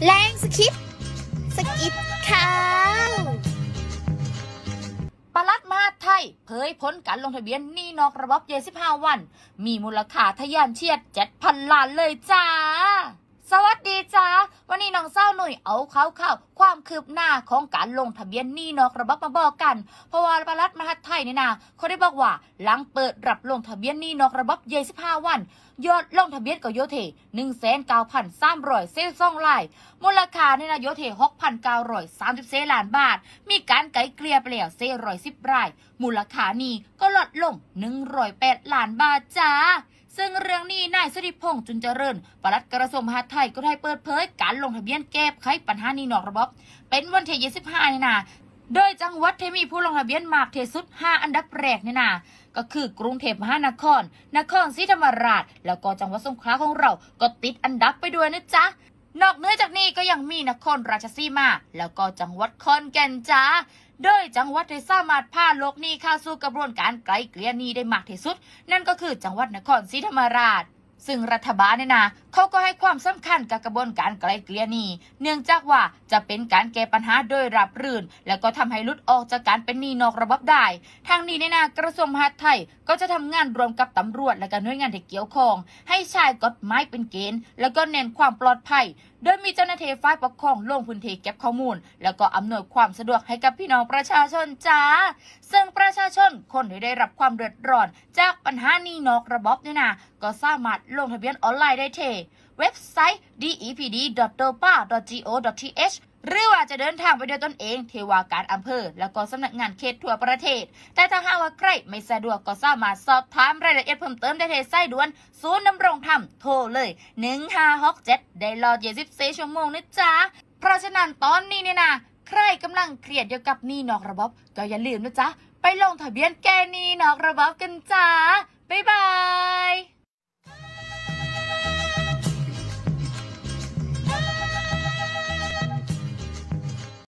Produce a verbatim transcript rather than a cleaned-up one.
แรงสคิปสกิดข่าวปลัดมหาดไทยเผยผลการลงทะเบียนหนี้นอกระบบยี่สิบห้าวันมีมูลค่าทะยานเฉียด เจ็ดพัน ล้านเลยจ้าสวัสดีจ้าวันนี้น้องเศร้าหนุ่ยเอาข่าวข่าวความคืบหน้าของการลงทะเบียนหนี้นอกระบบมาบอกกันเพราะว่าปลัดมหาดไทยนี่นะเขาได้บอกว่าหลังเปิดรับลงทะเบียนหนี้นอกระบบยี่สิบห้าวันยอดลงทะเบียนก็โยเท หนึ่งแสนเก้าพันสามร้อยสิบสอง รายมูลค่านี่นะโยเท หกพันเก้าร้อยสามสิบสี่ ล้านบาทมีการไกลเกลี่ยไปแล้วสี่ร้อยสิบรายมูลค่านี้ก็ลดลงหนึ่งร้อยแปดล้านบาทจ้าซึ่งเรื่องนี้นายสุธิพงษ์จุนเจริญปลัดกระทรวงมหาดไทยก็ได้เปิดเผยการลงทะเบียนแก้ไขปัญหานี้นอกระบบเป็นวันที่ยี่สิบห้านี่นะโดยจังหวัดที่มีผู้ลงทะเบียนมากที่สุดห้าอันดับแรกนี่นะก็คือกรุงเทพมหานครนครศรีธรรมราชแล้วก็จังหวัดสงขลาของเราก็ติดอันดับไปด้วยนะจ๊ะนอกเหนือจากนี้ก็ยังมีนครราชสีมาแล้วก็จังหวัดขอนแก่นจ้าโดยจังหวัดที่สามารถพาโลกหนี้เข้าสู่กระบวนการไกลเกลี่ยหนี้ได้มากที่สุดนั่นก็คือจังหวัดนครศรีธรรมราชซึ่งรัฐบาลเนี่ยนะเขาก็ให้ความสำคัญกับกระบวนการไกลเกลี่ยหนี้เนื่องจากว่าจะเป็นการแก้ปัญหาโดยราบรื่นแล้วก็ทำให้หลุดออกจากการเป็นหนี้นอกระบบได้ทางนี้เนี่ยนะกระทรวงมหาดไทยก็จะทำงานรวมกับตำรวจและก็หน่วยงานที่เกี่ยวข้องให้ใช้กฎหมายเป็นเกณฑ์แล้วก็เน้นความปลอดภัยโดยมีเจ้าหน้าที่ฝ่ายปกครองลงพื้นที่เก็บข้อมูลแล้วก็อำนวยความสะดวกให้กับพี่น้องประชาชนจ้าซึ่งประชาชนคนที่ได้รับความเดือดร้อนจากปัญหาหนี้นอกระบบเนี่ยนะก็สามารถลงทะเบียนออนไลน์ได้ที่เว็บไซต์ ดี อี พี ดี ดอท โดปา ดอท จี โอ ดอท ที เอช หรือว่าจะเดินทางไปด้วยตนเองที่ว่าการอำเภอแล้วก็สำนักงานเขตทั่วประเทศแต่ถ้าหากว่าใครไม่สะดวกก็สามารถสอบถามรายละเอียดเพิ่มเติมได้ที่สายด่วนศูนย์ดำรงธรรมโทรเลยหนึ่งห้าหกเจ็ดได้รอยี่สิบสี่ชั่วโมงนะจ๊ะเพราะฉะนั้นตอนนี้เนี่ยนะใครกำลังเครียดเกี่ยวกับหนี้นอกระบบก็อย่าลืมนะจ๊ะไปลงทะเบียนแก้หนี้นอกระบบกันจ้าบ๊ายบาย